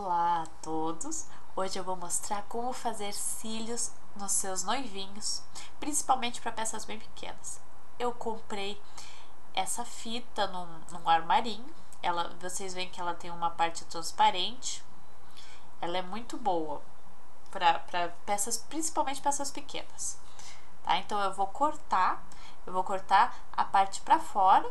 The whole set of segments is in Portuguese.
Olá a todos! Hoje eu vou mostrar como fazer cílios nos seus noivinhos, principalmente para peças bem pequenas. Eu comprei essa fita num armarinho. Vocês veem que ela tem uma parte transparente. Ela é muito boa para peças, principalmente peças pequenas. Tá? Então eu vou cortar a parte para fora.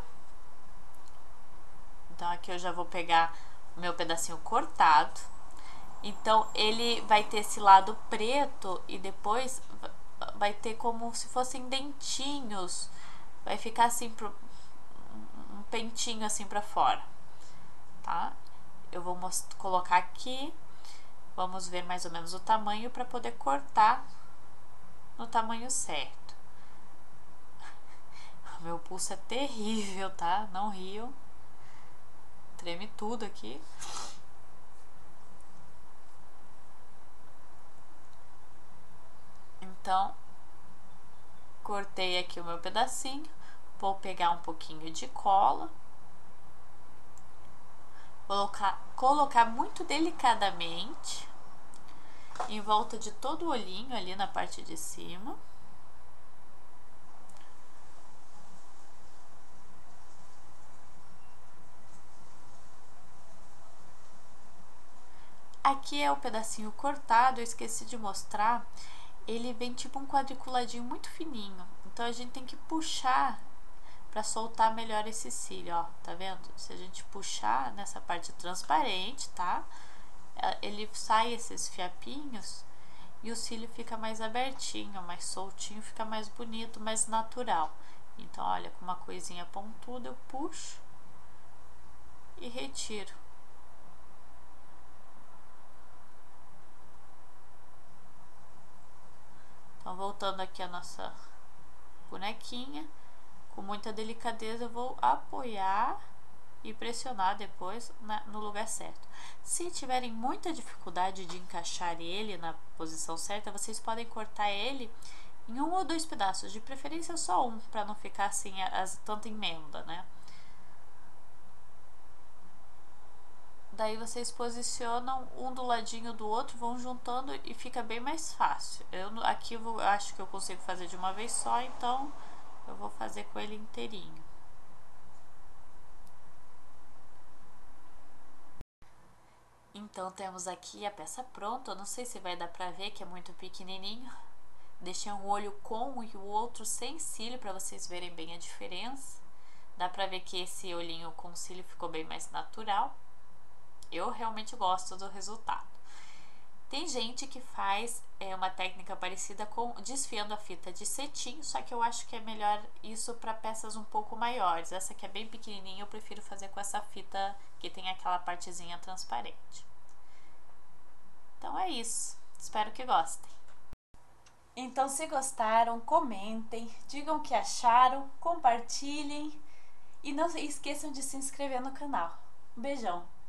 Então aqui eu já vou pegar o meu pedacinho cortado. Então ele vai ter esse lado preto e depois vai ter como se fossem dentinhos. Vai ficar assim um pentinho assim para fora, tá? Eu vou colocar aqui. Vamos ver mais ou menos o tamanho para poder cortar no tamanho certo. Meu pulso é terrível, tá? Não rio. Treme tudo aqui. Então, cortei aqui o meu pedacinho. Vou pegar um pouquinho de cola. Colocar muito delicadamente em volta de todo o olhinho ali na parte de cima. Aqui é o pedacinho cortado, eu esqueci de mostrar. Ele vem tipo um quadriculadinho muito fininho. Então a gente tem que puxar para soltar melhor esse cílio, ó, tá vendo? Se a gente puxar nessa parte transparente, tá? Ele sai esses fiapinhos e o cílio fica mais abertinho, mais soltinho, fica mais bonito, mais natural. Então, olha, com uma coisinha pontuda eu puxo e retiro. Então, voltando aqui a nossa bonequinha, com muita delicadeza eu vou apoiar e pressionar depois no lugar certo. Se tiverem muita dificuldade de encaixar ele na posição certa, vocês podem cortar ele em 1 ou 2 pedaços, de preferência só um, para não ficar assim tanta emenda, né? Daí vocês posicionam um do ladinho do outro, vão juntando e fica bem mais fácil. Aqui eu acho que eu consigo fazer de uma vez só, então eu vou fazer com ele inteirinho. Então temos aqui a peça pronta. Eu não sei se vai dar pra ver que é muito pequenininho. Deixei um olho com e o outro sem cílio para vocês verem bem a diferença. Dá pra ver que esse olhinho com cílio ficou bem mais natural. Eu realmente gosto do resultado. Tem gente que faz uma técnica parecida com desfiando a fita de cetim, só que eu acho que é melhor isso para peças um pouco maiores. Essa aqui é bem pequenininha, eu prefiro fazer com essa fita que tem aquela partezinha transparente. Então é isso, espero que gostem. Então, se gostaram, comentem, digam o que acharam, compartilhem e não esqueçam de se inscrever no canal. Um beijão!